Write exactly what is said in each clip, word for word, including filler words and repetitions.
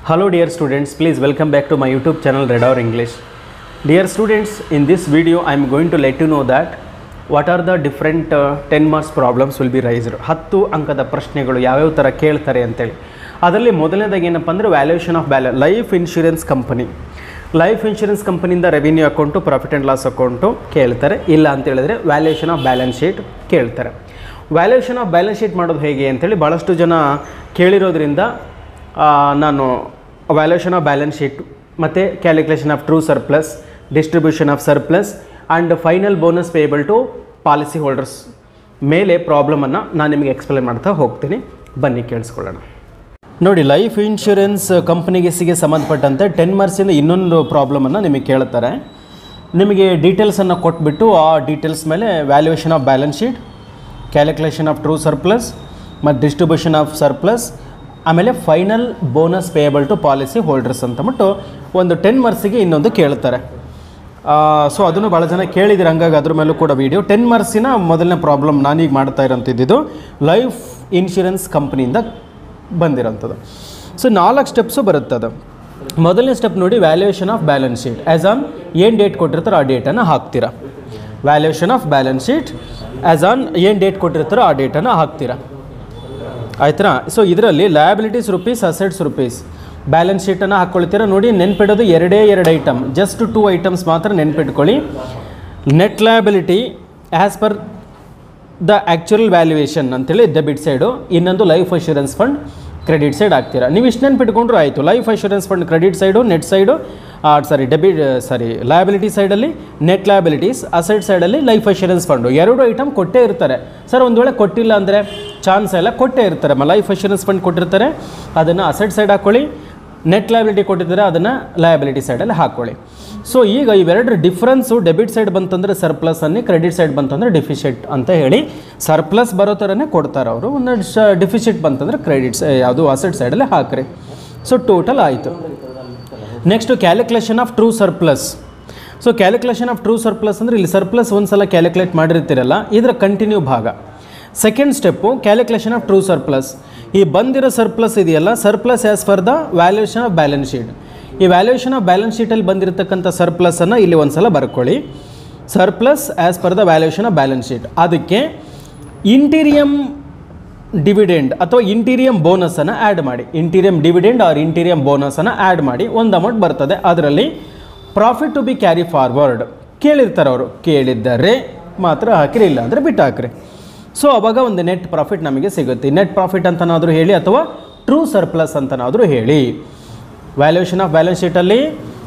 Hello dear students, please welcome back to my YouTube channel Red Hour English. Dear students, in this video I am going to let you know that what are the different uh, ten marks problems will be raised. ಹತ್ತು ಅಂಕದ ಪ್ರಶ್ನೆಗಳು ಯಾವ್ಯಾವ ಥರ ಕೇಳ್ತಾರೆ ಅಂತೇಳಿ. ಅದರಲ್ಲಿ ಮೊದಲನೇದಾಗಿ ಏನಪ್ಪ ಅಂದರೆ valuation of balance life insurance company life insurance ಕಂಪನಿಯಿಂದ revenue account profit and loss account ಕೇಳ್ತಾರೆ. ಇಲ್ಲ ಅಂತ ಹೇಳಿದ್ರೆ ವ್ಯಾಲ್ಯೂಯೇಷನ್ ಆಫ್ ಬ್ಯಾಲೆನ್ಸ್ ಶೀಟ್ ಕೇಳ್ತಾರೆ. ವ್ಯಾಲ್ಯೂಯೇಷನ್ ಆಫ್ ಬ್ಯಾಲೆನ್ಸ್ ಶೀಟ್ ಮಾಡೋದು ಹೇಗೆ ಅಂತೇಳಿ ಭಾಳಷ್ಟು ಜನ ಕೇಳಿರೋದ್ರಿಂದ ನಾನು ವ್ಯಾಲ್ಯೂಯೇಷನ್ ಆಫ್ ಬ್ಯಾಲೆನ್ಸ್ ಶೀಟ್ ಮತ್ತು calculation of true surplus, distribution of surplus and final bonus payable to policy holders ಮೇಲೆ ಪ್ರಾಬ್ಲಮನ್ನು ನಾನು ನಿಮಗೆ ಎಕ್ಸ್ಪ್ಲೇನ್ ಮಾಡ್ತಾ ಹೋಗ್ತೀನಿ. ಬನ್ನಿ ಕೇಳಿಸ್ಕೊಳ್ಳೋಣ. ನೋಡಿ, ಲೈಫ್ ಇನ್ಶೂರೆನ್ಸ್ ಕಂಪ್ನಿಗೆ ಸಿಗೆ ಸಂಬಂಧಪಟ್ಟಂತೆ ಟೆನ್ ಮಾರ್ಕ್ಸಿಂದ ಇನ್ನೊಂದು ಪ್ರಾಬ್ಲಮನ್ನು ನಿಮಗೆ ಕೇಳ್ತಾರೆ. ನಿಮಗೆ ಡೀಟೇಲ್ಸನ್ನು ಕೊಟ್ಬಿಟ್ಟು ಆ ಡೀಟೇಲ್ಸ್ ಮೇಲೆ valuation of balance sheet, calculation of true surplus ಮತ್ತು ಡಿಸ್ಟ್ರಿಬ್ಯೂಷನ್ ಆಫ್ ಸರ್ಪ್ಲಸ್, ಆಮೇಲೆ final bonus payable to policy holders ಅಂತಬಿಟ್ಟು ಒಂದು ಟೆನ್ ಮಾರ್ಕ್ಸಿಗೆ ಇನ್ನೊಂದು ಕೇಳ್ತಾರೆ. ಸೊ ಅದನ್ನು ಭಾಳ ಜನ ಕೇಳಿದ್ರು, ಹಂಗಾಗಿ ಅದ್ರ ಮೇಲೂ ಕೂಡ ವೀಡಿಯೋ. ಟೆನ್ ಮಾರ್ಕ್ಸಿನ ಮೊದಲನೇ ಪ್ರಾಬ್ಲಮ್ ನಾನೀಗ ಮಾಡ್ತಾ ಇರೋಂಥದ್ದು ಲೈಫ್ ಇನ್ಶೂರೆನ್ಸ್ ಕಂಪ್ನಿಯಿಂದ ಬಂದಿರೋಂಥದ್ದು. ಸೊ ನಾಲ್ಕು ಸ್ಟೆಪ್ಸು ಬರುತ್ತೆ. ಅದು ಮೊದಲನೇ ಸ್ಟೆಪ್ ನೋಡಿ, valuation of balance sheet as on ಏನು ಡೇಟ್ ಕೊಟ್ಟಿರ್ತಾರೋ ಆ ಡೇಟನ್ನು ಹಾಕ್ತೀರಾ. Valuation of balance sheet as on ಏನು ಡೇಟ್ ಕೊಟ್ಟಿರ್ತಾರೋ ಆ ಡೇಟನ್ನು ಹಾಕ್ತೀರಾ, ಆಯ್ತಾ. ಸೊ ಇದರಲ್ಲಿ liabilities rupees, assets rupees, balance ಶೀಟನ್ನು ಹಾಕ್ಕೊಳ್ತೀರಾ. ನೋಡಿ, ನೆನ್ಪಿಡೋದು ಎರಡೇ ಎರಡು ಐಟಮ್, ಜಸ್ಟ್ ಟೂ ಐಟಮ್ಸ್ ಮಾತ್ರ ನೆನ್ಪಿಟ್ಕೊಳ್ಳಿ. Net liability as per the actual valuation ಅಂತೇಳಿ ಡೆಬಿಟ್ ಸೈಡು, ಇನ್ನೊಂದು life insurance fund credit side ಹಾಕ್ತೀರಾ. ನೀವು ಇಷ್ಟು ನೆನ್ಪಿಟ್ಕೊಂಡ್ರು ಆಯಿತು. Life insurance fund credit side, net side sorry debit sorry liability ಸೈಡಲ್ಲಿ ನೆಟ್ ಲಯಬಿಲಿಟೀಸ್, ಅಸೆಟ್ ಸೈಡಲ್ಲಿ ಲೈಫ್ ಇನ್ಶೂರೆನ್ಸ್ ಫಂಡು. ಎರಡು ಐಟಮ್ ಕೊಟ್ಟೇ ಇರ್ತಾರೆ. ಸರ್ ಒಂದು ವೇಳೆ ಕೊಟ್ಟಿಲ್ಲ ಅಂದರೆ ಚಾನ್ಸ್ ಎಲ್ಲ ಕೊಟ್ಟೇ ಇರ್ತಾರೆ. ಲೈಫ್ ಇನ್ಶೂರೆನ್ಸ್ ಫಂಡ್ ಕೊಟ್ಟಿರ್ತಾರೆ, ಅದನ್ನು ಅಸೆಟ್ ಸೈಡ್ ಹಾಕ್ಕೊಳ್ಳಿ. ನೆಟ್ ಲಯಬಿಲಿಟಿ ಕೊಟ್ಟಿರ್ತಾರೆ, ಅದನ್ನು ಲಯಬಿಲಿಟಿ ಸೈಡಲ್ಲಿ ಹಾಕ್ಕೊಳ್ಳಿ. ಸೊ ಈಗ ಇವೆರಡರ ಡಿಫ್ರೆನ್ಸು, ಡೆಬಿಟ್ ಸೈಡ್ ಬಂತಂದರೆ ಸರ್ಪ್ಲಸ್ ಅನ್ನಿ, ಕ್ರೆಡಿಟ್ ಸೈಡ್ ಬಂತಂದರೆ ಡಿಫಿಸಿಟ್ ಅಂತ ಹೇಳಿ. ಸರ್ಪ್ಲಸ್ ಬರೋ ಥರನೇ ಕೊಡ್ತಾರೆ ಅವರು. ಒಂದು ಶ ಡಿಫಿಸಿಟ್ ಬಂತಂದರೆ ಕ್ರೆಡಿಟ್ಸ್ ಯಾವುದು ಅಸೆಟ್ ಸೈಡಲ್ಲಿ ಹಾಕ್ರಿ. ಸೊ ಟೋಟಲ್ ಆಯಿತು. Next calculation of true surplus. So calculation of true surplus ಅಂದರೆ ಇಲ್ಲಿ ಸರ್ಪ್ಲಸ್ ಒಂದು ಸಲ ಕ್ಯಾಲ್ಕುಲೇಟ್ ಮಾಡಿರ್ತೀರಲ್ಲ, ಇದರ ಕಂಟಿನ್ಯೂ ಭಾಗ. Second step calculation of true surplus. ಈ ಬಂದಿರೋ ಸರ್ಪ್ಲಸ್ ಇದೆಯಲ್ಲ, surplus as per the valuation of balance sheet. ಈ ವ್ಯಾಲ್ಯೂಯೇಷನ್ ಆಫ್ ಬ್ಯಾಲೆನ್ಸ್ ಶೀಟಲ್ಲಿ ಬಂದಿರತಕ್ಕಂಥ ಸರ್ಪ್ಲಸನ್ನು ಇಲ್ಲಿ ಒಂದು ಸಲ ಬರ್ಕೊಳ್ಳಿ. Surplus as per the valuation of balance sheet. ಅದಕ್ಕೆ ಇಂಟೀರಿಯಮ್ ಡಿವಿಡೆಂಡ್ ಅಥವಾ ಇಂಟೀರಿಯಮ್ ಬೋನಸನ್ನು ಆ್ಯಡ್ ಮಾಡಿ. ಇಂಟೀರಿಯಮ್ ಡಿವಿಡೆಂಡ್ ಆರ್ ಇಂಟೀರಿಯಮ್ ಬೋನಸನ್ನು ಆ್ಯಡ್ ಮಾಡಿ ಒಂದು ಅಮೌಂಟ್ ಬರ್ತದೆ. ಅದರಲ್ಲಿ profit to be carry forward ಕೇಳಿರ್ತಾರೆ ಅವರು. ಕೇಳಿದ್ದರೆ ಮಾತ್ರ ಹಾಕಿರಿ, ಇಲ್ಲ ಅಂದರೆ ಬಿಟ್ಟು ಹಾಕಿರಿ. ಸೊ ಅವಾಗ ಒಂದು ನೆಟ್ ಪ್ರಾಫಿಟ್ ನಮಗೆ ಸಿಗುತ್ತೆ. ನೆಟ್ ಪ್ರಾಫಿಟ್ ಅಂತನಾದರೂ ಹೇಳಿ ಅಥವಾ ಟ್ರೂ ಸರ್ಪ್ಲಸ್ ಅಂತನಾದರೂ ಹೇಳಿ. ವ್ಯಾಲ್ಯೂಯೇಷನ್ ಆಫ್ ಬ್ಯಾಲೆನ್ಸ್ ಶೀಟಲ್ಲಿ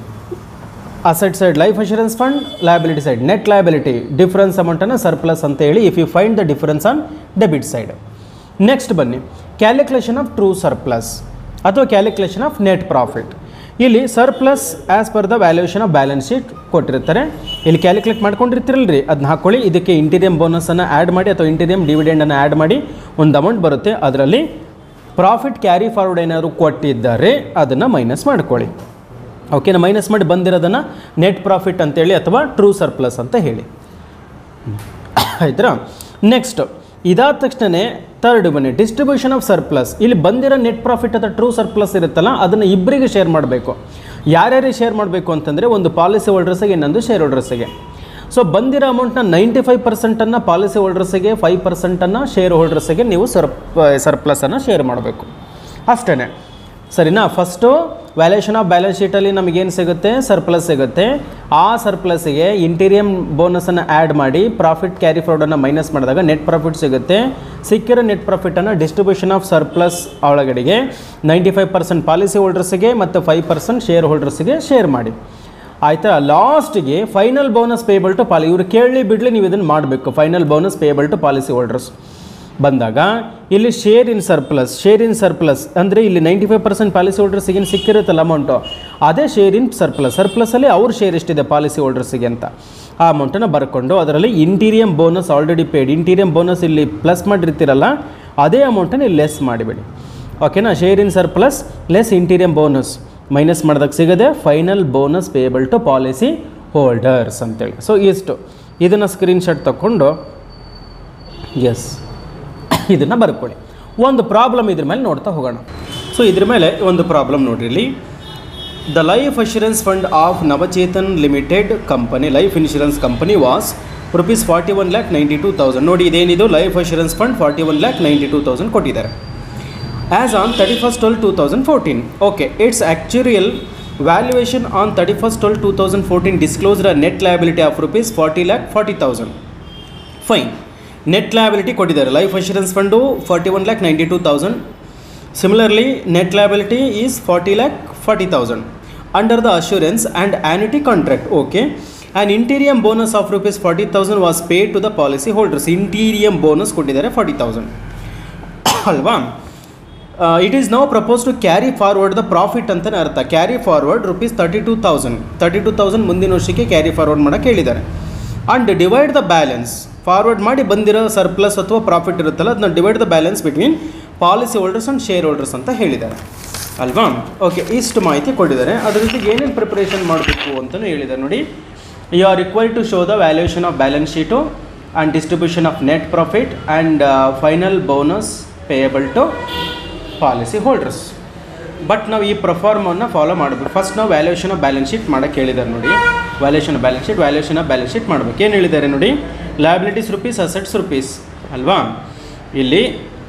asset side life insurance fund, liability side net liability, difference ಅಮೌಂಟನ್ನು ಸರ್ಪ್ಲಸ್ ಅಂತ ಹೇಳಿ if you find the difference on debit side. Next ಬನ್ನಿ, ಕ್ಯಾಲ್ಕುಲೇಷನ್ ಆಫ್ ಟ್ರೂ ಸರ್ಪ್ಲಸ್ ಅಥವಾ ಕ್ಯಾಲ್ಕುಲೇಷನ್ ಆಫ್ ನೆಟ್ ಪ್ರಾಫಿಟ್. ಇಲ್ಲಿ surplus as per the valuation of balance sheet ಕೊಟ್ಟಿರ್ತಾರೆ. ಇಲ್ಲಿ calculate ಮಾಡ್ಕೊಂಡಿರ್ತಿರಲ್ರಿ, ಅದನ್ನ ಹಾಕ್ಕೊಳ್ಳಿ. ಇದಕ್ಕೆ ಇಂಟೀರಿಯಮ್ ಬೋನಸನ್ನು ಆ್ಯಡ್ ಮಾಡಿ ಅಥವಾ ಇಂಟೀರಿಯಮ್ ಡಿವಿಡೆಂಡನ್ನು ಆ್ಯಡ್ ಮಾಡಿ ಒಂದು ಅಮೌಂಟ್ ಬರುತ್ತೆ. ಅದರಲ್ಲಿ ಪ್ರಾಫಿಟ್ ಕ್ಯಾರಿ ಫಾರ್ವರ್ಡ್ ಏನಾದರೂ ಕೊಟ್ಟಿದ್ದಾರೆ ಅದನ್ನು ಮೈನಸ್ ಮಾಡ್ಕೊಳ್ಳಿ. ಓಕೆನಾ? ಮೈನಸ್ ಮಾಡಿ ಬಂದಿರೋದನ್ನು ನೆಟ್ ಪ್ರಾಫಿಟ್ ಅಂತೇಳಿ ಅಥವಾ ಟ್ರೂ ಸರ್ಪ್ಲಸ್ ಅಂತ ಹೇಳಿ, ಆಯ್ತಾ. ನೆಕ್ಸ್ಟ್ ಇದಾದ ತಕ್ಷಣವೇ ಥರ್ಡ್ ಬನ್ನಿ, ಡಿಸ್ಟ್ರಿಬ್ಯೂಷನ್ ಆಫ್ ಸರ್ಪ್ಲಸ್. ಇಲ್ಲಿ ಬಂದಿರೋ ನೆಟ್ ಪ್ರಾಫಿಟ್ ಅಥವಾ ಟ್ರೂ ಸರ್ಪ್ಲಸ್ ಇರುತ್ತಲ್ಲ, ಅದನ್ನು ಇಬ್ಬರಿಗೆ ಶೇರ್ ಮಾಡಬೇಕು. ಯಾರ್ಯಾರಿಗೆ ಶೇರ್ ಮಾಡಬೇಕು ಅಂತಂದರೆ ಒಂದು ಪಾಲಿಸಿ ಹೋಲ್ಡರ್ಸಿಗೆ, ಇನ್ನೊಂದು ಶೇರ್ ಹೋಲ್ಡರ್ಸಿಗೆ. ಸೊ ಬಂದಿರೋ ಅಮೌಂಟ್ನ ನೈಂಟಿ ಫೈವ್ ಪರ್ಸೆಂಟನ್ನು ಪಾಲಿಸಿ ಹೋಲ್ಡರ್ಸಿಗೆ, ಫೈವ್ ಪರ್ಸೆಂಟನ್ನು ಶೇರ್ ಹೋಲ್ಡರ್ಸಿಗೆ ನೀವು ಸರ್ಪ್ ಸರ್ಪ್ಲಸನ್ನು ಶೇರ್ ಮಾಡಬೇಕು. ಅಷ್ಟೇ, ಸರಿನಾ? ಫಸ್ಟು ವ್ಯಾಲ್ಯೂಯೇಷನ್ ಆಫ್ ಬ್ಯಾಲೆನ್ಸ್ ಶೀಟಲ್ಲಿ ನಮಗೇನು ಸಿಗುತ್ತೆ? ಸರ್ಪ್ಲಸ್ ಸಿಗುತ್ತೆ. ಆ ಸರ್ಪ್ಲಸ್ಸಿಗೆ ಇಂಟೀರಿಯಮ್ ಬೋನಸನ್ನು ಆ್ಯಡ್ ಮಾಡಿ ಪ್ರಾಫಿಟ್ ಕ್ಯಾರಿ ಫಾರ್ವರ್ಡನ್ನು ಮೈನಸ್ ಮಾಡಿದಾಗ ನೆಟ್ ಪ್ರಾಫಿಟ್ ಸಿಗುತ್ತೆ. ಸಿಕ್ಕಿರೋ ನೆಟ್ ಪ್ರಾಫಿಟನ್ನು ಡಿಸ್ಟ್ರಿಬ್ಯೂಷನ್ ಆಫ್ ಸರ್ಪ್ಲಸ್ ಒಳಗಡೆಗೆ ನೈಂಟಿ ಫೈವ್ ಪರ್ಸೆಂಟ್ ಪಾಲಿಸಿ ಹೋಲ್ಡರ್ಸಿಗೆ ಮತ್ತು ಫೈವ್ ಪರ್ಸೆಂಟ್ ಶೇರ್ ಹೋಲ್ಡರ್ಸಿಗೆ ಶೇರ್ ಮಾಡಿ, ಆಯಿತಾ. ಲಾಸ್ಟಿಗೆ ಫೈನಲ್ ಬೋನಸ್ ಪೇಯಬಲ್ ಟು ಪಾಲಿ. ಇವರು ಕೇಳಲಿ ಬಿಡಲಿ ನೀವು ಇದನ್ನು ಮಾಡಬೇಕು. Final bonus payable to policy holders ಬಂದಾಗ ಇಲ್ಲಿ share in surplus. Share in surplus ಅಂದರೆ ಇಲ್ಲಿ ನೈಂಟಿ ಫೈವ್ ಪರ್ಸೆಂಟ್ ಪಾಲಿಸಿ ಹೋಲ್ಡರ್ಸಿಗೆ ಸಿಕ್ಕಿರುತ್ತಲ್ಲ ಅಮೌಂಟು, ಅದೇ ಶೇರ್ ಇನ್ ಸರ್ಪ್ಲಸ್. ಸರ್ಪ್ಲಸಲ್ಲಿ ಅವ್ರ ಶೇರ್ ಎಷ್ಟಿದೆ ಪಾಲಿಸಿ ಹೋಲ್ಡರ್ಸಿಗೆ ಅಂತ ಆ ಅಮೌಂಟನ್ನು ಬರ್ಕೊಂಡು ಅದರಲ್ಲಿ interim bonus already paid, interim bonus ಇಲ್ಲಿ ಪ್ಲಸ್ ಮಾಡಿರ್ತೀರಲ್ಲ ಅದೇ ಅಮೌಂಟನ್ನು ಇಲ್ಲಿ ಲೆಸ್ ಮಾಡಿಬಿಡಿ. ಓಕೆನಾ? Share in surplus less interim bonus minus ಮಾಡಿದಾಗ ಸಿಗದೆ final bonus payable to policy holders ಅಂತೇಳಿ. ಸೊ ಇಷ್ಟು ಇದನ್ನು ಸ್ಕ್ರೀನ್ಶಾಟ್ ತಗೊಂಡು ಎಸ್ ಇದನ್ನು ಬರ್ಕೊಳ್ಳಿ. ಒಂದು ಪ್ರಾಬ್ಲಮ್ ಇದ್ರ ಮೇಲೆ ನೋಡ್ತಾ ಹೋಗೋಣ. ಸೊ ಸೊ ಇದ್ರ ಮೇಲೆ ಒಂದು ಪ್ರಾಬ್ಲಮ್ ನೋಡ್ರಿ ಇಲ್ಲಿ. The life assurance fund of Navchetan limited company life insurance company was rupees forty one lakh ninety two thousand. ನೋಡಿ ಇದೇನಿದು life assurance fund forty one lakh ninety two thousand ಕೊಟ್ಟಿದ್ದಾರೆ. As on thirty first twelve two thousand fourteen. Okay, it's actuarial valuation on thirty first twelve two thousand fourteen disclosed a net liability of rupees forty lakh forty thousand. Fine, net liability ಕೊಟ್ಟಿದ್ದಾರೆ. Life assurance fund forty one lakh ninety two thousand. Similarly net liability is forty lakh forty thousand under the assurance and annuity contract. Okay, an interim bonus of rupees forty thousand was paid to the policy holders. Interim bonus ಕೊಟ್ಟಿದ್ದಾರೆ forty thousand ಅಲ್ವಾ. It is now propose to carry forward the profit ಅಂತಲೇ ಅರ್ಥ. Carry forward rupees thirty two thousand thirty two thousand ಮುಂದಿನ ವರ್ಷಕ್ಕೆ carry forward ಮಾಡೋಕ್ಕೆ ಹೇಳಿದ್ದಾರೆ. And divide the balance, forward ಮಾಡಿ ಬಂದಿರೋ ಸರ್ಪ್ಲಸ್ ಅಥವಾ ಪ್ರಾಫಿಟ್ ಇರುತ್ತಲ್ಲ ಅದನ್ನ divide the balance between policy holders and share holders ಅಂತ ಹೇಳಿದ್ದಾರೆ ಅಲ್ವಾ. ಓಕೆ, ಇಷ್ಟು ಮಾಹಿತಿ ಕೊಟ್ಟಿದ್ದಾರೆ. ಅದ್ರ ಜೊತೆಗೆ ಏನೇನು ಪ್ರಿಪ್ರೇಷನ್ ಮಾಡಬೇಕು ಅಂತಲೂ ಹೇಳಿದ್ದಾರೆ ನೋಡಿ. You are required to show the valuation of balance sheet and distribution of net profit and final bonus payable to policy holders. But ನಾವು ಈ ಪ್ರೊಫಾರ್ಮನ್ನು ಫಾಲೋ ಮಾಡಬೇಕು. ಫಸ್ಟ್ ನಾವು ವ್ಯಾಲ್ಯೂಯೇಷನ್ ಆಫ್ ಬ್ಯಾಲೆನ್ಸ್ ಶೀಟ್ ಮಾಡೋಕ್ಕೆ ಹೇಳಿದ್ದಾರೆ ನೋಡಿ. Valuation of balance sheet valuation of balance sheet ಮಾಡಬೇಕು. ಏನು ಹೇಳಿದ್ದಾರೆ ನೋಡಿ, ಲಯಬಿಲಿಟೀಸ್ ರುಪೀಸ್ ಅಸೆಟ್ಸ್ ರುಪೀಸ್ ಅಲ್ವಾ. ಇಲ್ಲಿ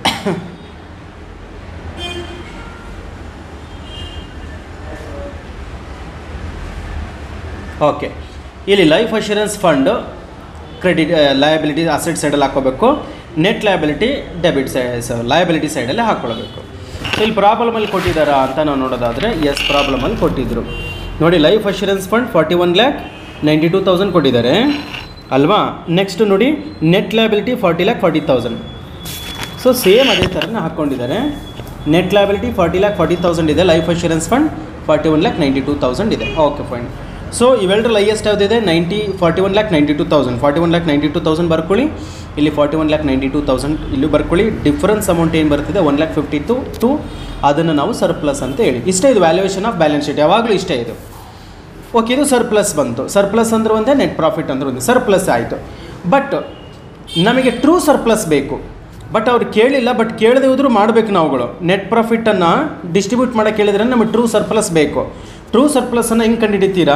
ಓಕೆ, ಇಲ್ಲಿ life assurance fund credit liability asset ಸೈಡಲ್ಲಿ ಹಾಕೋಬೇಕು, net liability debit side liability ಸೈಡಲ್ಲೇ ಹಾಕ್ಕೊಳ್ಬೇಕು. ಸೊ ಇಲ್ಲಿ ಪ್ರಾಬ್ಲಮಲ್ಲಿ ಕೊಟ್ಟಿದ್ದಾರಾ ಅಂತ ನಾವು ನೋಡೋದಾದರೆ ಎಸ್ ಪ್ರಾಬ್ಲಮಲ್ಲಿ ಕೊಟ್ಟಿದ್ದರು ನೋಡಿ. Life assurance fund forty one lakh ninety two thousand ಕೊಟ್ಟಿದ್ದಾರೆ ಅಲ್ವಾ. ನೆಕ್ಸ್ಟ್ ನೋಡಿ net liability forty lakh forty thousand. So same ಅದೇ ಥರನೇ ಹಾಕ್ಕೊಂಡಿದ್ದಾರೆ. Net liability forty lakh forty thousand ಇದೆ, life assurance fund forty one lakh ninety two thousand ಇದೆ. Okay fine. ಸೊ ಇವೆರಡರಲ್ಲಿ highest ಯಾವುದಿದೆ, ninety forty one lakh ninety two thousand forty one lakh ninety two thousand ಬರ್ಕೊಳ್ಳಿ. ಇಲ್ಲಿ forty one lakh ninety two thousand ಇಲ್ಲಿ ಬರ್ಕೊಳ್ಳಿ. Difference amount ಏನು ಬರ್ತಿದೆ one lakh fifty two two ಅದನ್ನು ನಾವು ಸರ್ಪ್ಲಸ್ ಅಂತ ಹೇಳಿ. ಇಷ್ಟೇ ಇದು ವ್ಯಾಲ್ಯೂಯೇಷನ್ ಆಫ್ ಬ್ಯಾಲೆನ್ಸ್ ಶೀಟ್, ಯಾವಾಗಲೂ ಇಷ್ಟೇ ಇದು. ಓಕೆ, ಇದು ಸರ್ಪ್ಲಸ್ ಬಂತು. ಸರ್ಪ್ಲಸ್ ಅಂದ್ರೆ ಒಂದೇ, ನೆಟ್ ಪ್ರಾಫಿಟ್ ಅಂದ್ರೆ ಒಂದೇ. ಸರ್ಪ್ಲಸ್ ಆಯಿತು. ಬಟ್ ನಮಗೆ ಟ್ರೂ ಸರ್ಪ್ಲಸ್ ಬೇಕು. ಬಟ್ ಅವ್ರು ಕೇಳಿಲ್ಲ, ಬಟ್ ಕೇಳದೆ ಹೋದರೂ ಮಾಡಬೇಕು ನಾವುಗಳು. ನೆಟ್ ಪ್ರಾಫಿಟನ್ನು ಡಿಸ್ಟ್ರಿಬ್ಯೂಟ್ ಮಾಡೋಕ್ಕೆ ಕೇಳಿದ್ರೆ ನಮಗೆ ಟ್ರೂ ಸರ್ಪ್ಲಸ್ ಬೇಕು. ಟ್ರೂ ಸರ್ಪ್ಲಸನ್ನು ಹೆಂಗೆ ಕಂಡುಹಿಡಿತೀರಾ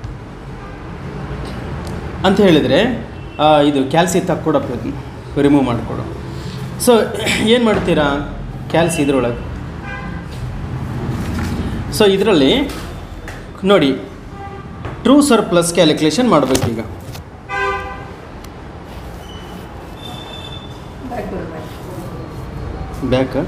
ಅಂತ ಹೇಳಿದರೆ ಇದು ಕ್ಯಾಲ್ಸಿ ತಕ್ಕೊಡಪ್ಪ, ರಿಮೂವ್ ಮಾಡಿಕೊಡು. ಸೊ ಏನು ಮಾಡ್ತೀರಾ, ಕ್ಯಾಲ್ಸಿ ಇದ್ರೊಳಗೆ. ಸೊ ಇದರಲ್ಲಿ ನೋಡಿ ಟ್ರೂ ಸರ್ಪ್ಲಸ್ ಕ್ಯಾಲ್ಕುಲೇಷನ್ ಮಾಡಬೇಕೀಗ. ಬ್ಯಾಕ್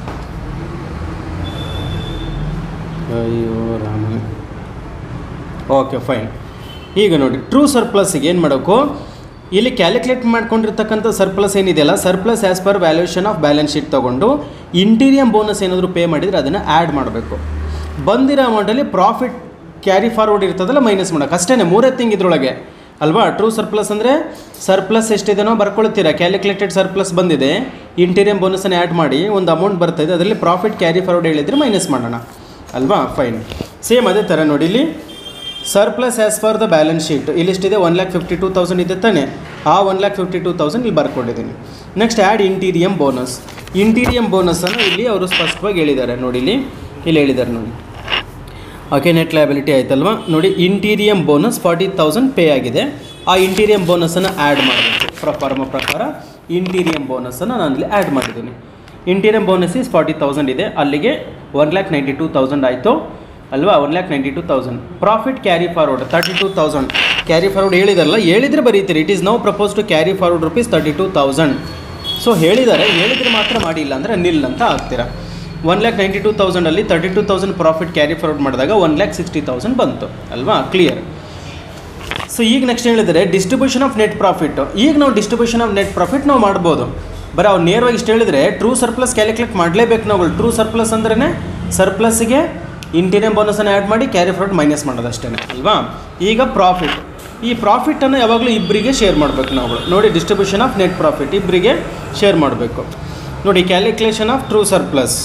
ಅಯ್ಯೋ ರಾಮ. Okay fine. ಈಗ ನೋಡಿ ಟ್ರೂ ಸರ್ಪ್ಲಸ್ಸಿಗೆ ಏನು ಮಾಡಬೇಕು, ಇಲ್ಲಿ ಕ್ಯಾಲ್ಕುಲೇಟ್ ಮಾಡ್ಕೊಂಡಿರ್ತಕ್ಕಂಥ ಸರ್ಪ್ಲಸ್ ಏನಿದೆಯಲ್ಲ, surplus as per valuation of balance sheet ತೊಗೊಂಡು ಇಂಟೀರಿಯಮ್ ಬೋನಸ್ ಏನಾದರೂ ಪೇ ಮಾಡಿದರೆ ಅದನ್ನು ಆ್ಯಡ್ ಮಾಡಬೇಕು. ಬಂದಿರೋ ಅಮೌಂಟಲ್ಲಿ ಪ್ರಾಫಿಟ್ ಕ್ಯಾರಿ ಫಾರ್ವರ್ಡ್ ಇರ್ತದಲ್ಲ ಮೈನಸ್ ಮಾಡೋಕೆ ಅಷ್ಟೇ. ಮೂರೇ ತಿಂಗ್ ಇದ್ರೊಳಗೆ ಅಲ್ವಾ. ಟ್ರೂ ಸರ್ಪ್ಲಸ್ ಅಂದರೆ ಸರ್ಪ್ಲಸ್ ಎಷ್ಟಿದೆನೋ ಬರ್ಕೊಳ್ತೀರಾ. ಕ್ಯಾಲ್ಕುಲೇಟೆಡ್ ಸರ್ಪ್ಲಸ್ ಬಂದಿದೆ, ಇಂಟೀರಿಯಮ್ ಬೋನಸನ್ನು ಆ್ಯಡ್ ಮಾಡಿ ಒಂದು ಅಮೌಂಟ್ ಬರ್ತಾಯಿದೆ, ಅದರಲ್ಲಿ ಪ್ರಾಫಿಟ್ ಕ್ಯಾರಿ ಫಾರ್ವರ್ಡ್ ಹೇಳಿದರೆ ಮೈನಸ್ ಮಾಡೋಣ ಅಲ್ವಾ. ಫೈನ್. ಸೇಮ್ ಅದೇ ಥರ ನೋಡಿ, ಇಲ್ಲಿ surplus as for the balance sheet ಇಲ್ಲಿಷ್ಟಿದೆ, one lakh fifty two thousand ಇದೆ ತಾನೆ. ಆ one lakh fifty two thousand ಇಲ್ಲಿ ಬರ್ಕೊಂಡಿದ್ದೀನಿ. Next add interim bonus. Interim ಬೋನಸನ್ನು ಇಲ್ಲಿ ಅವರು ಸ್ಪಷ್ಟವಾಗಿ ಹೇಳಿದ್ದಾರೆ ನೋಡಿ. ಇಲ್ಲಿ ಇಲ್ಲಿ ಹೇಳಿದ್ದಾರೆ ನೋಡಿ. ಓಕೆ, ನೆಟ್ ಲಯಬಿಲಿಟಿ ಆಯ್ತಲ್ವಾ. ನೋಡಿ interim bonus forty thousand pay ಆಗಿದೆ. ಆ ಇಂಟೀರಿಯಮ್ ಬೋನಸನ್ನು ಆ್ಯಡ್ ಮಾಡಬೇಕು. ಪ್ರಫಾರ್ಮ ಪ್ರಕಾರ ಇಂಟೀರಿಯಮ್ ಬೋನಸನ್ನು ನಾನು ಇಲ್ಲಿ ಆ್ಯಡ್ ಮಾಡಿದ್ದೀನಿ. Interim bonus is forty thousand ಇದೆ, ಅಲ್ಲಿಗೆ one lakh ninety two thousand ಆಯಿತು ಅಲ್ವಾ. One lakh ninety two thousand. Profit carry forward thirty two thousand carry forward ಹೇಳಿದಾರಲ್ಲ, ಹೇಳಿದರೆ ಬರೀತೀರಿ. It is now propose to carry forward rupees thirty two thousand. So ಹೇಳಿದ್ದಾರೆ, ಹೇಳಿದರೆ ಮಾತ್ರ ಮಾಡಿಲ್ಲ ಅಂದರೆ ನಿಲ್ ಅಂತ ಆಗ್ತೀರಾ. ಒನ್ ಲ್ಯಾಕ್ ನೈಂಟಿ ಟೂ ತೌಸಂಡಲ್ಲಿ thirty two thousand profit carry forward ಮಾಡಿದಾಗ ಒನ್ ಲ್ಯಾಕ್ ಸಿಕ್ಸ್ಟಿ ತೌಸಂಡ್ ಬಂತು ಅಲ್ವಾ. ಕ್ಲಿಯರ್. ಸೊ ಈಗ ನೆಕ್ಸ್ಟ್ ಹೇಳಿದರೆ ಡಿಸ್ಟ್ರಿಬ್ಯೂಷನ್ ಆಫ್ ನೆಟ್ ಪ್ರಾಫಿಟ್. ಈಗ ನಾವು ಡಿಸ್ಟ್ರಿಬ್ಯೂಷನ್ ಆಫ್ ನೆಟ್ ಪ್ರಾಫಿಟ್ ನಾವು ಮಾಡ್ಬೋದು. ಬರೀ ಅವ್ರು ನೇರವಾಗಿ ಇಷ್ಟು ಹೇಳಿದರೆ ಟ್ರೂ ಸರ್ಪ್ಲಸ್ ಕ್ಯಾಲ್ಕುಲೇಟ್ ಮಾಡಲೇಬೇಕು ನಾವು. ಟ್ರೂ ಸರ್ಪ್ಲಸ್ ಅಂದ್ರೇ ಸರ್ಪ್ಲಸ್ಸಿಗೆ ಇಂಟೀರಿಯಮ್ ಬೋನಸನ್ನು ಆ್ಯಡ್ ಮಾಡಿ ಕ್ಯಾರಿ ಫಾರ್ವರ್ಡ್ ಮೈನಸ್ ಮಾಡೋದು ಅಷ್ಟೇ ಅಲ್ವಾ. ಈಗ ಪ್ರಾಫಿಟ್, ಈ ಪ್ರಾಫಿಟನ್ನು ಯಾವಾಗಲೂ ಇಬ್ಬರಿಗೆ ಶೇರ್ ಮಾಡಬೇಕು ನಾವು ನೋಡಿ. ಡಿಸ್ಟ್ರಿಬ್ಯೂಷನ್ ಆಫ್ ನೆಟ್ ಪ್ರಾಫಿಟ್ ಇಬ್ಬರಿಗೆ ಶೇರ್ ಮಾಡಬೇಕು ನೋಡಿ. Calculation of true surplus.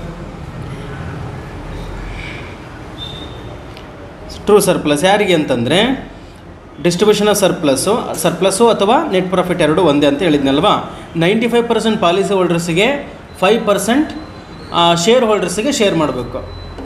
True surplus ಯಾರಿಗೆ ಅಂತಂದರೆ ಡಿಸ್ಟ್ರಿಬ್ಯೂಷನ್ ಆಫ್ ಸರ್ಪ್ಲಸ್ಸು ಸರ್ಪ್ಲಸ್ಸು ಅಥವಾ ನೆಟ್ ಪ್ರಾಫಿಟ್ ಎರಡು ಒಂದೇ ಅಂತ ಹೇಳಿದ್ನಲ್ವಾ. ನೈಂಟಿ ಫೈವ್ ಪರ್ಸೆಂಟ್ ಪಾಲಿಸಿ ಹೋಲ್ಡರ್ಸಿಗೆ ಫೈವ್ ಪರ್ಸೆಂಟ್ ಶೇರ್ ಹೋಲ್ಡರ್ಸಿಗೆ ಶೇರ್ ಮಾಡಬೇಕು.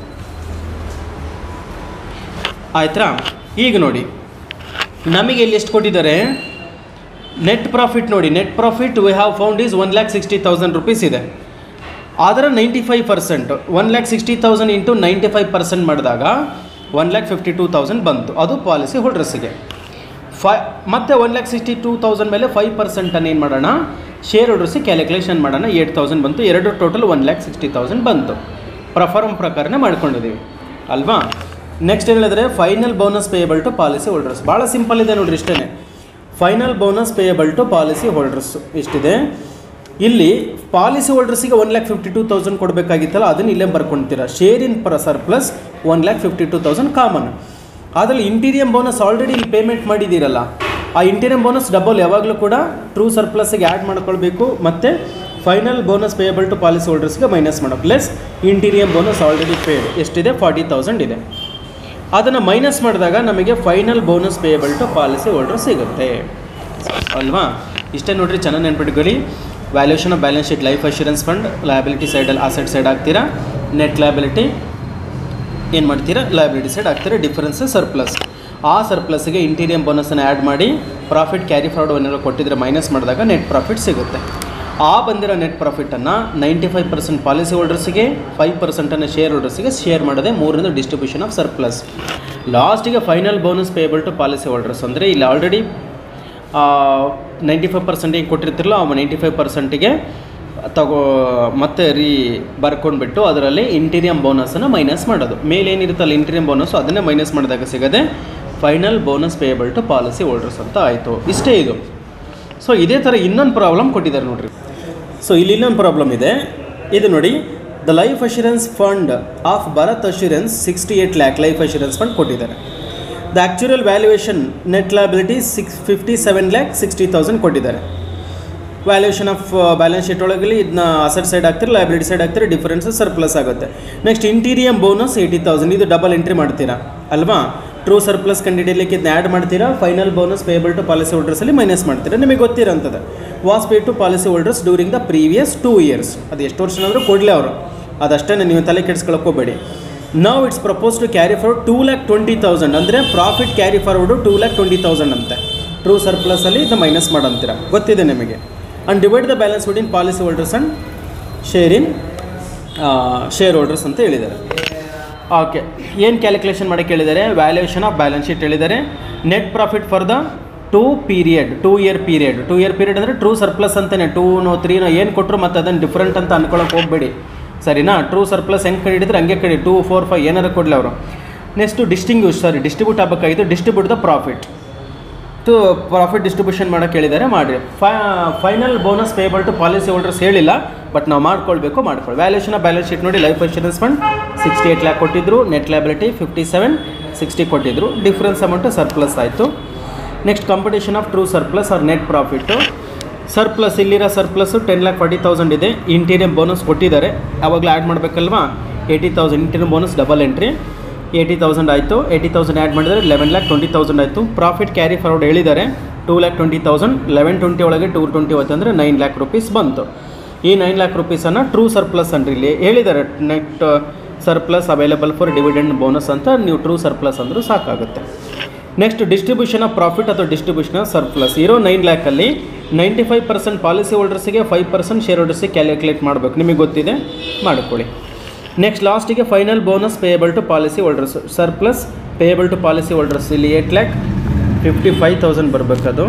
ಆಯ್ತಾ? ಈಗ ನೋಡಿ ನಮಗೆ ಇಲ್ಲಿ ಎಷ್ಟು ಕೊಟ್ಟಿದ್ದಾರೆ, ನೆಟ್ ಪ್ರಾಫಿಟ್ ನೋಡಿ, net profit we have found is one lakh sixty thousand rupees ಇದೆ. ಆದರೆ ninety five percent one lakh sixty thousand into ninety five percent ಮಾಡಿದಾಗ one lakh fifty two thousand ಬಂತು, ಅದು ಪಾಲಿಸಿ ಹೋಲ್ಡರ್ಸಿಗೆ. ಫೈ ಮತ್ತು one lakh sixty two thousand ಮೇಲೆ ಫೈವ್ ಪರ್ಸೆಂಟನ್ನು ಏನು ಮಾಡೋಣ, ಶೇರ್ ಹೋಲ್ಡರ್ಸಿಗೆ ಕ್ಯಾಲ್ಕುಲೇಷನ್ ಮಾಡೋಣ. ಏಟ್ ತೌಸಂಡ್ ಬಂತು, ಎರಡು total one lakh sixty thousand ಬಂತು. ಪ್ರಫಾರ್ಮ್ ಪ್ರಕಾರನೇ ಮಾಡ್ಕೊಂಡಿದ್ದೀವಿ ಅಲ್ವಾ. ನೆಕ್ಸ್ಟ್ ಏನು ಹೇಳಿದ್ರೆ final bonus payable to policy holders. ಭಾಳ ಸಿಂಪಲ್ ಇದೆ ನೋಡಿರಿ, ಇಷ್ಟೇ. Final bonus payable to policy holders ಇಷ್ಟಿದೆ. ಇಲ್ಲಿ ಪಾಲಿಸಿ ಹೋಲ್ಡರ್ಸಿಗೆ one lakh fifty two thousand ಕೊಡಬೇಕಾಗಿತ್ತಲ್ಲ, ಅದನ್ನು ಇಲ್ಲೇ ಬರ್ಕೊಳ್ತೀರಾ. Share in per surplus one lakh fifty two thousand common. ಅದರಲ್ಲಿ ಇಂಟೀರಿಯಂ ಬೋನಸ್ ಆಲ್ರೆಡಿ ಇಲ್ಲಿ ಪೇಮೆಂಟ್ ಮಾಡಿದ್ದೀರಲ್ಲ, ಆ ಇಂಟೀರಿಯಂ ಬೋನಸ್ ಡಬಲ್ ಯಾವಾಗಲೂ ಕೂಡ ಟ್ರೂ ಸರ್ಪ್ಲಸ್ಗೆ ಆ್ಯಡ್ ಮಾಡ್ಕೊಳ್ಬೇಕು. ಮತ್ತು final bonus payable to policy ಹೋಲ್ಡರ್ಸ್ಗೆ ಮೈನಸ್ ಮಾಡೋದು. Less interim bonus already paid ಎಷ್ಟಿದೆ, ಫಾರ್ಟಿ ತೌಸಂಡ್ ಇದೆ. ಅದನ್ನು ಮೈನಸ್ ಮಾಡಿದಾಗ ನಮಗೆ final bonus payable to policy holder ಸಿಗುತ್ತೆ ಅಲ್ವಾ. ಇಷ್ಟೇ ನೋಡಿರಿ, ಚೆನ್ನಾಗಿ ನೆನ್ಪಿಟ್ಕೊಳ್ಳಿ. Valuation of balance sheet, life assurance fund liability ಸೈಡಲ್ಲಿ ಅಸೆಟ್ ಸೈಡ್ ಹಾಕ್ತೀರಾ, ನೆಟ್ ಲಯಬಿಲಿಟಿ ಏನು ಮಾಡ್ತೀರಾ, ಲಯಬಿಲಿಟಿ ಸೈಡ್ ಹಾಕ್ತೀರಾ. ಡಿಫರೆನ್ಸ್ ಸರ್ಪ್ಲಸ್, ಆ ಸರ್ಪ್ಲಸ್ಗೆ ಇಂಟೀರಿಯಂ ಬೋನಸನ್ನು ಆ್ಯಡ್ ಮಾಡಿ ಪ್ರಾಫಿಟ್ ಕ್ಯಾರಿ ಫಾರ್ವರ್ಡ್ ಏನಾದ್ರು ಕೊಟ್ಟಿದ್ರೆ ಮೈನಸ್ ಮಾಡಿದಾಗ ನೆಟ್ ಪ್ರಾಫಿಟ್ ಸಿಗುತ್ತೆ. ಆ ಬಂದಿರೋ ನೆಟ್ ಪ್ರಾಫಿಟನ್ನು ನೈಂಟಿ ಫೈವ್ ಪರ್ಸೆಂಟ್ ಪಾಲಿಸಿ ಹೋಲ್ಡರ್ಸಿಗೆ, ಫೈವ್ ಪರ್ಸೆಂಟನ್ನು ಶೇರ್ ಹೋಲ್ಡರ್ಸಿಗೆ ಶೇರ್ ಮಾಡೋದೇ ಮೂರನೇದು ಡಿಸ್ಟ್ರಿಬ್ಯೂಷನ್ ಆಫ್ ಸರ್ಪ್ಲಸ್. ಲಾಸ್ಟಿಗೆ final bonus payable to policy holders ಅಂದರೆ ಇಲ್ಲಿ ಆಲ್ರೆಡಿ ನೈಂಟಿ ಫೈವ್ ಪರ್ಸೆಂಟಿಗೆ ಕೊಟ್ಟಿರ್ತಿರಲ್ಲ, ಆ ನೈಂಟಿ ಫೈವ್ ಪರ್ಸೆಂಟಿಗೆ ತಗೋ ಮತ್ತೆ ರೀ ಬರ್ಕೊಂಡ್ಬಿಟ್ಟು ಅದರಲ್ಲಿ ಇಂಟೀರಿಯಂ ಬೋನಸನ್ನು ಮೈನಸ್ ಮಾಡೋದು. ಮೇಲೇನಿರುತ್ತಲ್ಲ ಇಂಟೀರಿಯಂ ಬೋನಸ್ಸು ಅದನ್ನೇ ಮೈನಸ್ ಮಾಡಿದಾಗ ಸಿಗೋದೆ final bonus payable to policy holders ಅಂತ ಆಯಿತು. ಇಷ್ಟೇ ಇದು. ಸೊ ಇದೇ ಥರ ಇನ್ನೊಂದು ಪ್ರಾಬ್ಲಮ್ ಕೊಟ್ಟಿದ್ದಾರೆ ನೋಡಿರಿ. ಸೊ ಇಲ್ಲಿ ಇನ್ನೊಂದು ಪ್ರಾಬ್ಲಮ್ ಇದೆ, ಇದು ನೋಡಿ. The life assurance fund of Bharat assurance sixty eight lakh life assurance fund ಕೊಟ್ಟಿದ್ದಾರೆ. The actuarial valuation net liability six fifty seven lakh sixty thousand ಕೊಟ್ಟಿದ್ದಾರೆ. ವ್ಯಾಲ್ಯೂಯೇಷನ್ ಆಫ್ ಬ್ಯಾಲೆನ್ಸ್ ಶೀಟ್ ಒಳಗಲ್ಲಿ ಇದನ್ನ ಅಸೆಟ್ ಸೈಡ್ ಹಾಕ್ತೀರಿ, ಲಯಬಿಲಿಟಿ ಸೈಡ್ ಹಾಕ್ತೀರಿ, ಡಿಫರೆನ್ಸ್ ಸರ್ಪ್ಲಸ್ ಆಗುತ್ತೆ. Next interim bonus eighty thousand, ಇದು double entry ಮಾಡ್ತೀರಾ ಅಲ್ವಾ. ಟ್ರೂ ಸರ್ಪ್ಲಸ್ ಕಂಡಿಡಿಯಲಿಕ್ಕೆ ಇದನ್ನ ಆ್ಯಡ್ ಮಾಡ್ತೀರಾ, final bonus payable to policy ಹೋಲ್ಡರ್ಸಲ್ಲಿ ಮೈನಸ್ ಮಾಡ್ತೀರಾ. ನಿಮಗೆ ಗೊತ್ತಿರೋಂಥದ್ದು was pay to policy holders during the previous two years. ಅದು ಎಷ್ಟು ವರ್ಷ ಆದರೂ ಕೊಡಲಿ ಅವರು, ಅದಷ್ಟೇ ನೀವು ತಲೆ ಕೆಡಿಸ್ಕೊಳ್ಳೋಕೋಬೇಡಿ. ನಾವು it's propose to carry forward two lakh twenty thousand ಅಂದರೆ profit carry forward two lakh twenty thousand ಅಂತೆ. ಟ್ರೂ ಸರ್ಪ್ಲಸಲ್ಲಿ ಇದನ್ನ ಮೈನಸ್ ಮಾಡಂತೀರ, ಗೊತ್ತಿದೆ ನಿಮಗೆ. And divide the balance between policy holders and share in share holders ಅಂತ ಹೇಳಿದ್ದಾರೆ. ಓಕೆ, ಏನು ಕ್ಯಾಲ್ಕುಲೇಷನ್ ಮಾಡೋಕ್ಕೆ ಹೇಳಿದ್ದಾರೆ, ವ್ಯಾಲ್ಯೂಯೇಷನ್ ಆಫ್ ಬ್ಯಾಲೆನ್ಸ್ ಶೀಟ್ ಹೇಳಿದ್ದಾರೆ. Net profit for the two period two year period two year period ಅಂದರೆ ಟ್ರೂ ಸರ್ಪ್ಲಸ್ ಅಂತಲೇ, ಟೂನೋ ತ್ರೀನೋ ಏನು ಕೊಟ್ಟರು ಮತ್ತು ಅದನ್ನು ಡಿಫ್ರೆಂಟ್ ಅಂತ ಅನ್ಕೊಳ್ಳೋಕೆ ಹೋಗಬೇಡಿ ಸರಿನಾ. ಟ್ರೂ ಸರ್ಪ್ಲಸ್ ಹೆಂಗೆ ಕಡಿದ್ರೆ ಹಂಗೆ ಕಡಿ, ಟೂ ಫೋರ್ ಫೈವ್ ಏನಾರು ಕೊಡಲಿ ಅವರು. ನೆಕ್ಸ್ಟು ಡಿಸ್ಟಿಂಗ್ವಿಷ್ ಸಾರಿ ಡಿಸ್ಟ್ರಿಬ್ಯೂಟ್ ಆಗಬೇಕಾಗಿತ್ತು, distribute the profit to profit distribution ಮಾಡೋಕ್ಕೆ ಹೇಳಿದ್ದಾರೆ, ಮಾಡಿರಿ. ಫೈ final bonus payable to policy holders ಹೇಳಿಲ್ಲ, ಬಟ್ ನಾವು ಮಾಡ್ಕೊಳ್ಬೇಕು ಮಾಡ್ಕೊಳ್ಳಿ. ವ್ಯಾಲ್ಯೂಯೇಷನ್ ಆಫ್ ಬ್ಯಾಲೆನ್ಸ್ ಶೀಟ್ ನೋಡಿ, life insurance fund sixty eight lakh ಕೊಟ್ಟಿದ್ರು, net liability fifty seven sixty ಕೊಟ್ಟಿದ್ರು, ಡಿಫ್ರೆನ್ಸ್ ಅಮೌಂಟು ಸರ್ಪ್ಲಸ್ ಆಯಿತು. Next computation of true surplus or net profit. Surplus ಇಲ್ಲಿರೋ surplus ten lakh forty thousand ಇದೆ, interim bonus ಕೊಟ್ಟಿದ್ದಾರೆ, ಆವಾಗಲೇ add ಮಾಡಬೇಕಲ್ವಾ. Eighty thousand interim bonus double entry, eighty thousand ಆಯಿತು. Eighty thousand add ಮಾಡಿದರೆ eleven lakh twenty thousand ಆಯಿತು. Profit carry forward ಹೇಳಿದ್ದಾರೆ two lakh twenty thousand, eleven twenty ಒಳಗೆ ಟೂ ಟ್ವೆಂಟಿ ಹೋಯ್ತು ಅಂದರೆ ನೈನ್ ಲ್ಯಾಕ್ ರುಪೀಸ್ ಬಂತು. ಈ ನೈನ್ ಲ್ಯಾಕ್ ರುಪೀಸನ್ನು ಟ್ರೂ ಸರ್ಪ್ಲಸ್ ಅಂದ್ರೆ ಇಲ್ಲಿ ಹೇಳಿದ್ದಾರೆ, net surplus available for dividend bonus ಅಂತ ನೀವು ಟ್ರೂ ಸರ್ಪ್ಲಸ್ ಅಂದರೂ ಸಾಕಾಗುತ್ತೆ. ನೆಕ್ಸ್ಟ್ ಡಿಸ್ಟ್ರಿಬ್ಯೂಷನ್ ಆಫ್ ಪ್ರಾಫಿಟ್ ಅಥವಾ ಡಿಸ್ಟ್ರಿಬ್ಯೂಷನ್ ಆಫ್ ಸರ್ಪ್ಲಸ್ ಇರೋ ನೈನ್ ಲ್ಯಾಕಲ್ಲಿ ನೈಂಟಿ ಫೈವ್ ಪರ್ಸೆಂಟ್ ಪಾಲಿಸಿ ಹೋಲ್ಡರ್ಸಿಗೆ, ಫೈವ್ ಪರ್ಸೆಂಟ್ ಶೇರ್ ಹೋಲ್ಡರ್ಸಿಗೆ ಕ್ಯಾಲ್ಕುಲೇಟ್ ಮಾಡಬೇಕು, ನಿಮಗೆ ಗೊತ್ತಿದೆ ಮಾಡಿಕೊಳ್ಳಿ. ನೆಕ್ಸ್ಟ್ ಲಾಸ್ಟಿಗೆ final bonus payable to policy holders, surplus payable to policy holders ಇಲ್ಲಿ eight lakh fifty five thousand ಬರಬೇಕದು,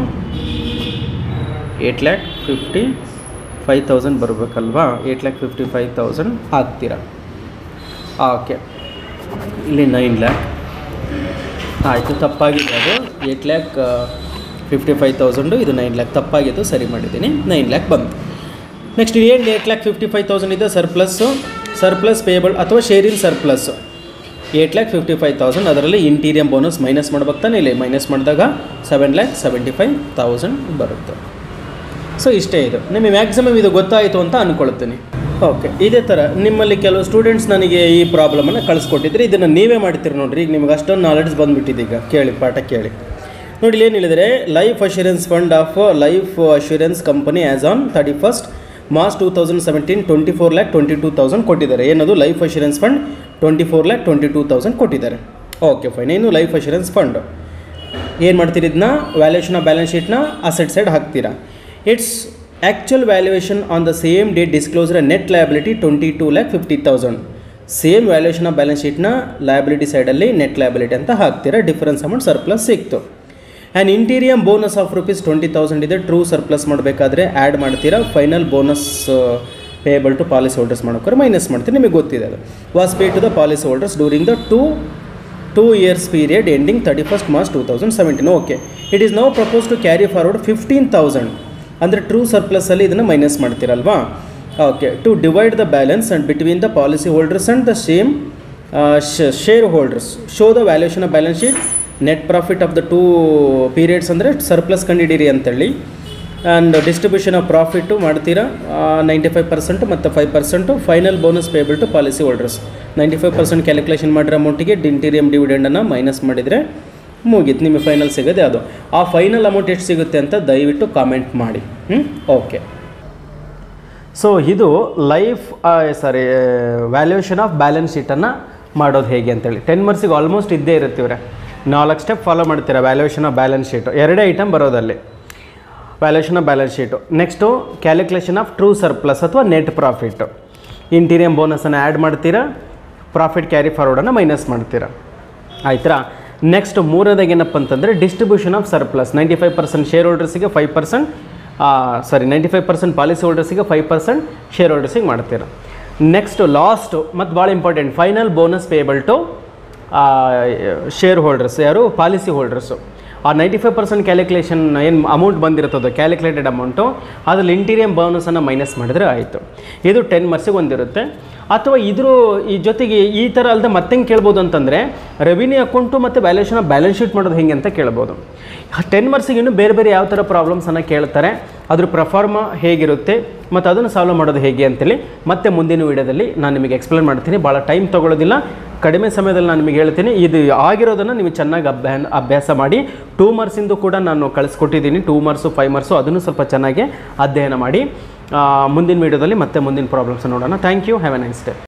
eight lakh fifty five thousand ಬರಬೇಕಲ್ವಾ. Eight lakh fifty five thousand ಹಾಕ್ತೀರಾ. ಓಕೆ, ಇಲ್ಲಿ ನೈನ್ ಲ್ಯಾಕ್ ಆಯಿತು, ತಪ್ಪಾಗಿದೆ ಅದು. Eight lakh fifty five thousand, ಇದು ನೈನ್ ಲ್ಯಾಕ್ ತಪ್ಪಾಗಿದ್ದು, ಸರಿ ಮಾಡಿದ್ದೀನಿ, ನೈನ್ ಲ್ಯಾಕ್ ಬಂತು. ನೆಕ್ಸ್ಟ್ ಏನು eight lakh fifty five thousand ಇದೆ ಸರ್ಪ್ಲಸ್ಸು, ಸರ್ಪ್ಲಸ್ ಪೇಯಬಲ್ ಅಥವಾ share in surplus eight lakh fifty five thousand, ಅದರಲ್ಲಿ ಇಂಟೀರಿಯಂ ಬೋನಸ್ ಮೈನಸ್ ಮಾಡ್ಬೇಕು ತಾನೆ, ಇಲ್ಲಿ ಮೈನಸ್ ಮಾಡಿದಾಗ seven lakh seventy five thousand ಬರುತ್ತೆ. ಸೊ ಇಷ್ಟೇ ಇದು, ನಿಮಗೆ ಮ್ಯಾಕ್ಸಿಮಮ್ ಇದು ಗೊತ್ತಾಯಿತು ಅಂತ ಅಂದ್ಕೊಳ್ತೀನಿ. ಓಕೆ, ಇದೇ ಥರ ನಿಮ್ಮಲ್ಲಿ ಕೆಲವು ಸ್ಟೂಡೆಂಟ್ಸ್ ನನಗೆ ಈ ಪ್ರಾಬ್ಲಮನ್ನು ಕಳಿಸ್ಕೊಟ್ಟಿದ್ರೆ ಇದನ್ನು ನೀವೇ ಮಾಡ್ತೀರಿ ನೋಡಿರಿ. ಈಗ ನಿಮ್ಗೆ ಅಷ್ಟೊಂದು ನಾಲೆಡ್ಜ್ ಬಂದುಬಿಟ್ಟಿದೆ, ಈಗ ಕೇಳಿ ಪಾಠ ಕೇಳಿ ನೋಡಿ. ಏನು ಹೇಳಿದರೆ, life assurance fund of life assurance company as on thirty first March two thousand seventeen twenty four lakh twenty two thousand ಕೊಟ್ಟಿದ್ದಾರೆ. ಏನದು life assurance fund twenty four lakh twenty two thousand ಕೊಟ್ಟಿದ್ದಾರೆ. Okay fine. ಏನು ಲೈಫ್ ಅಶ್ಯೂರೆನ್ಸ್ ಫಂಡ್ ಏನು ಮಾಡ್ತೀರಿ, ಇದನ್ನ valuation of balance ಶೀಟ್ನ asset side ಹಾಕ್ತೀರಾ. It's actual valuation on the same date disclosure net liability twenty two lakh fifty thousand. Same valuation of balance ಶೀಟ್ನ liability ಸೈಡಲ್ಲಿ net liability ಅಂತ ಹಾಕ್ತೀರಾ. ಡಿಫರೆನ್ಸ್ ಅಮೌಂಟ್ ಸರ್ಪ್ಲಸ್ ಸಿಕ್ತು. And interim bonus of rupees twenty thousand ಇದೆ. True surplus ಮಾಡಬೇಕಾದ್ರೆ add ಮಾಡ್ತೀರಾ. Final bonus payable to policy holders ಮಾಡೋಕ್ರೆ minus ಮಾಡ್ತೀರಿ. ನಿಮಗೆ ಗೊತ್ತಿದೆ ಅದು. Was pay to the policy holders during the two two years period ending thirty first March two thousand seventeen. Okay. It is now propose to carry forward fifteen thousand ಅಂದರೆ true ಸರ್ಪ್ಲಸ್ಸಲ್ಲಿ ಇದನ್ನು minus ಮಾಡ್ತೀರಲ್ವಾ. Okay. To divide the balance and between the policy holders and the same share holders show the valuation of balance sheet net profit of the two periods ಅಂದರೆ surplus ಕಂಡಿಡೀರಿ ಅಂತೇಳಿ. And distribution of profit ಮಾಡ್ತೀರಾ ninety five percent ಮತ್ತು five percent final bonus payable to policy holders. Ninety five percent calculation ಮಾಡಿರೋ ಅಮೌಂಟಿಗೆ interim ಡಿವಿಡೆಂಡನ್ನು minus ಮಾಡಿದರೆ ಮುಗೀತು. ನಿಮಗೆ ಫೈನಲ್ ಸಿಗೋದೆ ಅದು. ಆ ಫೈನಲ್ ಅಮೌಂಟ್ ಎಷ್ಟು ಸಿಗುತ್ತೆ ಅಂತ ದಯವಿಟ್ಟು ಕಾಮೆಂಟ್ ಮಾಡಿ. ಹ್ಞೂ ಓಕೆ. ಸೊ ಇದು life sorry valuation of balance ಶೀಟನ್ನು ಮಾಡೋದು ಹೇಗೆ ಅಂತೇಳಿ ಟೆನ್ ಮಾರ್ಕ್ಸಿಗೆ ಆಲ್ಮೋಸ್ಟ್ ಇದ್ದೇ ಇರುತ್ತೆ ಇವರೇ. ನಾಲ್ಕು ಸ್ಟೆಪ್ ಫಾಲೋ ಮಾಡ್ತೀರಾ. ವ್ಯಾಲ್ಯೂಯೇಷನ್ ಆಫ್ ಬ್ಯಾಲೆನ್ಸ್ ಶೀಟು ಎರಡೇ ಐಟಮ್ ಬರೋದಲ್ಲಿ. Valuation of balance sheet, next calculation of true surplus ಅಥವಾ ನೆಟ್ ಪ್ರಾಫಿಟ್ಟು, ಇಂಟೀರಿಯಮ್ ಬೋನಸನ್ನು ಆ್ಯಡ್ ಮಾಡ್ತೀರಾ, ಪ್ರಾಫಿಟ್ ಕ್ಯಾರಿ ಫಾರ್ವರ್ಡನ್ನು ಮೈನಸ್ ಮಾಡ್ತೀರಾ. ಆಯ್ತಾ. ನೆಕ್ಸ್ಟ್ ಮೂರನೇದಾಗಿ ಏನಪ್ಪ ಅಂತಂದರೆ distribution of surplus. Ninety five percent share ಹೋಲ್ಡರ್ಸಿಗೆ five percent sorry ninety five percent policy ಹೋಲ್ಡರ್ಸಿಗೆ ಫೈವ್ ಪರ್ಸೆಂಟ್ ಶೇರ್ ಹೋಲ್ಡರ್ಸಿಗೆ ಮಾಡ್ತೀರಾ. ನೆಕ್ಸ್ಟು ಲಾಸ್ಟು ಮತ್ತು ಭಾಳ important final bonus payable to share holders, ಯಾರು ಪಾಲಿಸಿ ಹೋಲ್ಡರ್ಸು. ಆ ನೈಂಟಿ ಫೈವ್ ಪರ್ಸೆಂಟ್ ಕ್ಯಾಲ್ಕುಲೇಷನ್ ಏನು amount ಬಂದಿರುತ್ತದೋ ಕ್ಯಾಲ್ಕುಲೇಟೆಡ್ ಅಮೌಂಟು ಅದರಲ್ಲಿ ಇಂಟೀರಿಯಮ್ ಬೋನಸನ್ನು ಮೈನಸ್ ಮಾಡಿದರೆ ಆಯಿತು. ಇದು ಟೆನ್ ಮಾರ್ಕ್ಸಿಗೆ ಒಂದಿರುತ್ತೆ. ಅಥವಾ ಇದ್ರ ಈ ಜೊತೆಗೆ ಈ ಥರ ಅಲ್ಲದೆ ಮತ್ತೆ ಹೆಂಗೆ ಕೇಳ್ಬೋದು ಅಂತಂದರೆ ರೆವಿನ್ಯೂ ಅಕೌಂಟು ಮತ್ತು ವ್ಯಾಲ್ಯೂಯೇಷನ್ ಆಫ್ ಬ್ಯಾಲೆನ್ಸ್ ಶೀಟ್ ಮಾಡೋದು ಹೆಂಗೆ ಅಂತ ಕೇಳ್ಬೋದು. ಟೆನ್ ಮಾರ್ಕ್ಸಿಗೆ ಇನ್ನೂ ಬೇರೆ ಬೇರೆ ಯಾವ ಥರ ಪ್ರಾಬ್ಲಮ್ಸನ್ನು ಕೇಳ್ತಾರೆ, ಅದ್ರ ಪ್ರಫಾರ್ಮ ಹೇಗಿರುತ್ತೆ ಮತ್ತು ಅದನ್ನು ಸಾಲ್ವ್ ಮಾಡೋದು ಹೇಗೆ ಅಂತೇಳಿ ಮತ್ತೆ ಮುಂದಿನ ವೀಡಿಯೋದಲ್ಲಿ ನಾನು ನಿಮಗೆ ಎಕ್ಸ್ಪ್ಲೇನ್ ಮಾಡ್ತೀನಿ. ಭಾಳ ಟೈಮ್ ತೊಗೊಳ್ಳೋದಿಲ್ಲ, ಕಡಿಮೆ ಸಮಯದಲ್ಲಿ ನಾನು ನಿಮಗೆ ಹೇಳ್ತೀನಿ. ಇದು ಆಗಿರೋದನ್ನು ನೀವು ಚೆನ್ನಾಗಿ ಅಭ್ಯಾ ಅಭ್ಯಾಸ ಮಾಡಿ. ಟೂ ಮಾರ್ಕ್ಸಿಂದು ಕೂಡ ನಾನು ಕಳಿಸ್ಕೊಟ್ಟಿದ್ದೀನಿ. ಟೂ ಮಾರ್ಕ್ಸು ಫೈವ್ ಮಾರ್ಕ್ಸು ಅದನ್ನು ಸ್ವಲ್ಪ ಚೆನ್ನಾಗಿ ಅಧ್ಯಯನ ಮಾಡಿ. ಮುಂದಿನ ವೀಡಿಯೋದಲ್ಲಿ ಮತ್ತೆ ಮುಂದಿನ ಪ್ರಾಬ್ಲಮ್ಸ್ ನೋಡೋಣ. Thank you. Have a nice day.